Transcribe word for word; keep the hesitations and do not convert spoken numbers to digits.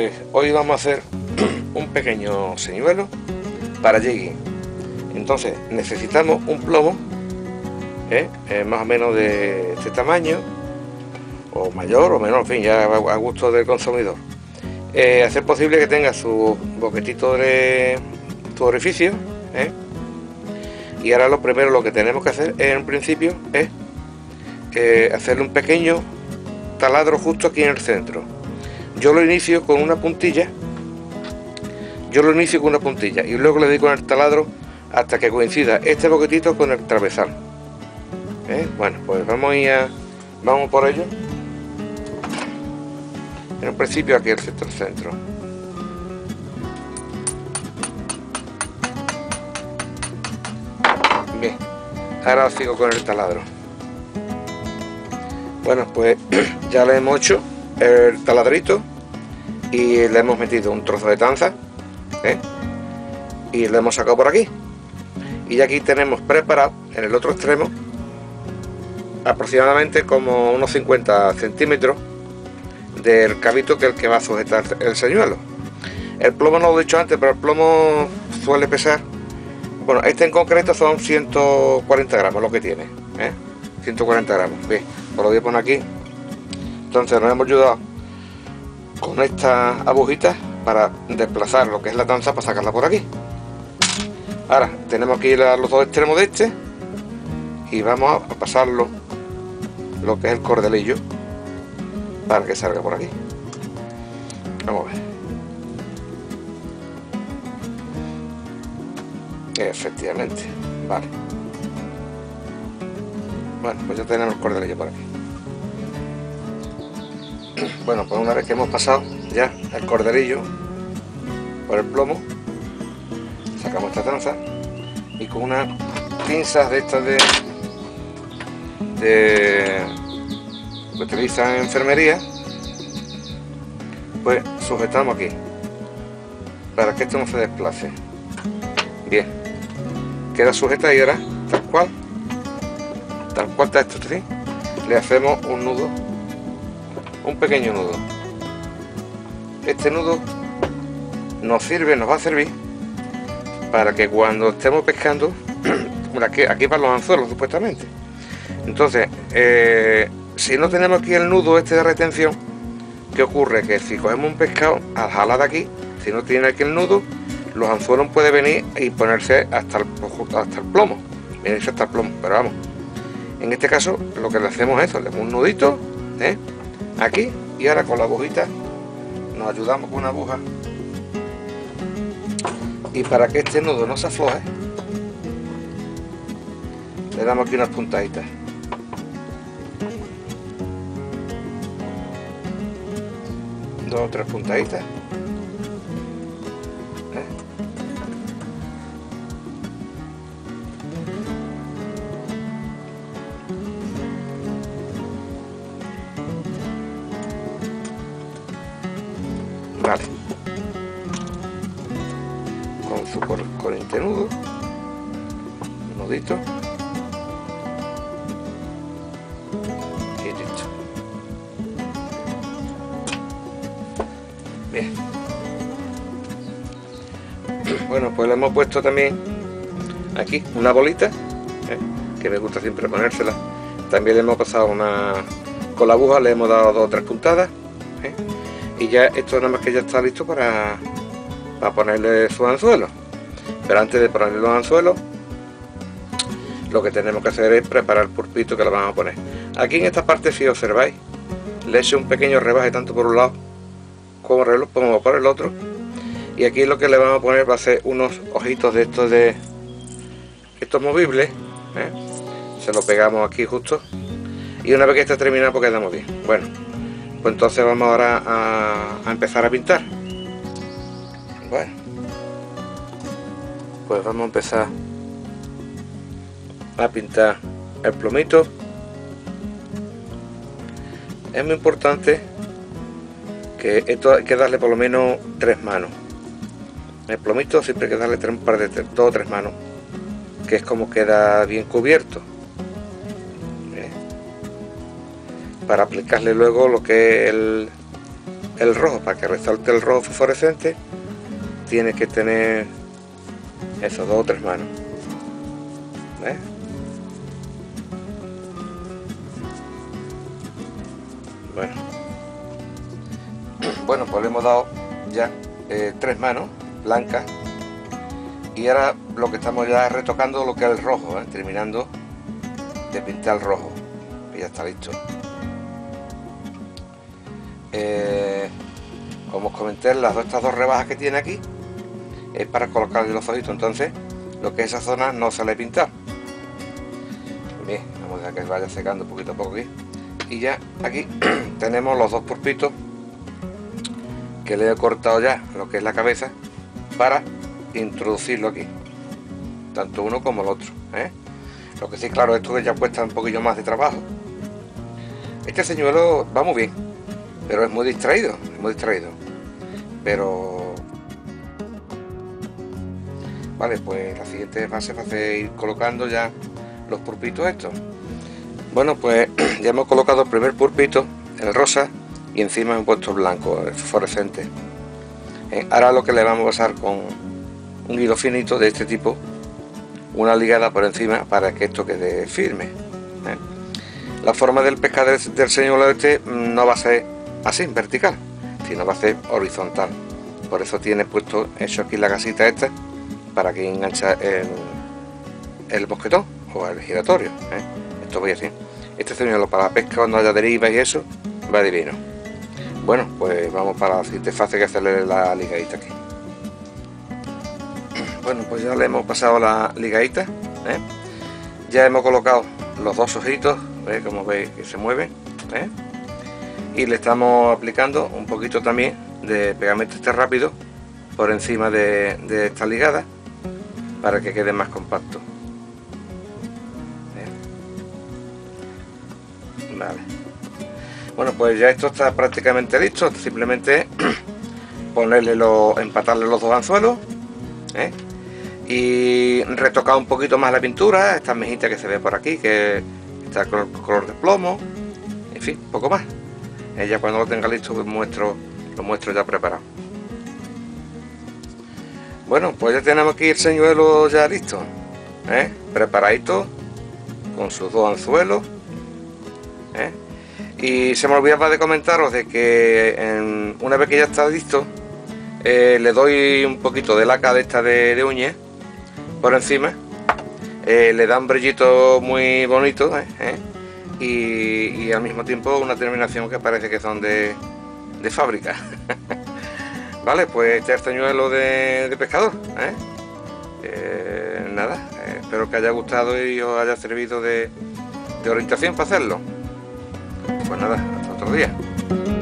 Pues hoy vamos a hacer un pequeño señuelo para jigging. Entonces necesitamos un plomo ¿eh? Eh, más o menos de este tamaño, o mayor o menor, en fin, ya a gusto del consumidor. Eh, hacer posible que tenga su boquetito de su orificio ¿eh? Y ahora lo primero lo que tenemos que hacer en principio es eh, hacerle un pequeño taladro justo aquí en el centro. Yo lo inicio con una puntilla, yo lo inicio con una puntilla y luego le doy con el taladro hasta que coincida este boquetito con el travesal. ¿Eh? Bueno, pues vamos a ir a, vamos por ello. En un principio aquí el centro centro. Bien, ahora sigo con el taladro. Bueno, pues ya le hemos hecho el taladrito y le hemos metido un trozo de tanza ¿eh? Y le hemos sacado por aquí. Y aquí tenemos preparado en el otro extremo aproximadamente como unos cincuenta centímetros del cabito que es el que va a sujetar el señuelo. El plomo no lo he dicho antes, pero el plomo suele pesar, bueno, este en concreto son ciento cuarenta gramos lo que tiene ¿eh? ciento cuarenta gramos. Bien, pues lo voy a poner aquí. Entonces nos hemos ayudado con estas agujitas para desplazar lo que es la tanza para sacarla por aquí. Ahora tenemos aquí los dos extremos de este y vamos a pasarlo lo que es el cordelillo para que salga por aquí. Vamos a ver. Efectivamente, vale. Bueno, pues ya tenemos el cordelillo por aquí. Bueno, pues una vez que hemos pasado ya el cordelillo por el plomo, sacamos esta tanza y con unas pinzas de estas de, de que utilizan en enfermería, pues sujetamos aquí para que esto no se desplace. Bien, queda sujeta y ahora tal cual, tal cual está esto, ¿sí? Le hacemos un nudo, un pequeño nudo. Este nudo nos sirve, nos va a servir para que cuando estemos pescando, aquí, aquí para los anzuelos supuestamente. Entonces, eh, si no tenemos aquí el nudo este de retención, ¿qué ocurre? Que si cogemos un pescado al jalar de aquí, si no tiene aquí el nudo, los anzuelos pueden venir y ponerse hasta el, hasta el plomo, venirse hasta el plomo, pero vamos, en este caso lo que le hacemos es eso, le damos un nudito ¿eh? aquí, y ahora con la agujita nos ayudamos con una aguja y para que este nudo no se afloje le damos aquí unas puntaditas. Dos o tres puntaditas ¿eh? Vale, con su corriente nudo, un nudito y listo. Bien, bueno, pues le hemos puesto también aquí una bolita ¿eh? que me gusta siempre ponérsela. También le hemos pasado una, con la aguja le hemos dado dos o tres puntadas ¿eh? Y ya esto nada más que ya está listo para, para ponerle sus anzuelos. Pero antes de ponerle los anzuelos, lo que tenemos que hacer es preparar el pulpito que le vamos a poner. Aquí en esta parte, si observáis, le he hecho un pequeño rebaje tanto por un lado como por el otro. Y aquí lo que le vamos a poner va a ser unos ojitos de estos de estos movibles ¿eh? Se lo pegamos aquí justo. Y una vez que esté terminado, pues quedamos bien. Bueno, pues entonces vamos ahora a, a empezar a pintar. Bueno, pues vamos a empezar a pintar el plomito. Es muy importante que esto hay que darle por lo menos tres manos. El plomito siempre hay que darle tres, un par de tres, dos o tres manos, que es como queda bien cubierto. ¿Eh? Para aplicarle luego lo que es el, el rojo, para que resalte el rojo fosforescente, tienes que tener esos dos o tres manos. ¿Ves? Bueno, bueno, pues le hemos dado ya eh, tres manos blancas, y ahora lo que estamos ya retocando lo que es el rojo, ¿eh? Terminando de pintar el rojo, y ya está listo. Eh, como os comenté, las dos, estas dos rebajas que tiene aquí es para colocarle los ojitos, entonces lo que es esa zona no sale pintar. Bien, vamos a dejar que vaya secando poquito a poco aquí, y ya aquí tenemos los dos pulpitos que le he cortado ya lo que es la cabeza para introducirlo aquí, tanto uno como el otro, ¿eh? Lo que sí, claro, esto ya cuesta un poquillo más de trabajo. Este señuelo va muy bien, pero es muy distraído, es muy distraído. Pero vale, pues la siguiente fase va a ser ir colocando ya los pulpitos estos. Bueno, pues ya hemos colocado el primer pulpito, el rosa, y encima hemos puesto el blanco, el fosforescente. Eh, ahora lo que le vamos a pasar con un hilo finito de este tipo, una ligada por encima para que esto quede firme, ¿eh? La forma del pescar del, del señuelo este no va a ser así, vertical, sino va a ser horizontal. Por eso tiene puesto hecho aquí la casita esta, para que engancha el, el mosquetón o el giratorio, ¿eh? Esto voy así. Este señuelo para la pesca, cuando haya derivas y eso, va divino. Bueno, pues vamos para la siguiente fase, que hacerle la ligadita aquí. Bueno, pues ya le hemos pasado la ligadita, ¿eh? Ya hemos colocado los dos ojitos, ¿eh? Como veis que se mueven, ¿eh? Y le estamos aplicando un poquito también de pegamento este rápido por encima de, de esta ligada, para que quede más compacto, ¿eh? Vale. Bueno, pues ya esto está prácticamente listo. Simplemente ponerle los, empatarle los dos anzuelos, ¿eh? Y retocar un poquito más la pintura, esta mejita que se ve por aquí, que está con color de plomo, en fin, poco más. Eh, ya cuando lo tenga listo pues muestro, lo muestro ya preparado. Bueno, pues ya tenemos aquí el señuelo ya listo, ¿eh? Preparadito, con sus dos anzuelos, ¿eh? Y se me olvidaba de comentaros de que en, una vez que ya está listo, eh, le doy un poquito de laca de esta de, de uña por encima, eh, le da un brillito muy bonito, ¿eh? ¿Eh? Y, y al mismo tiempo una terminación que parece que son de, de fábrica. Vale, pues este es el señuelo de, de pescador, ¿eh? Eh, nada, eh, espero que haya gustado y os haya servido de, de orientación para hacerlo. Pues nada, hasta otro día.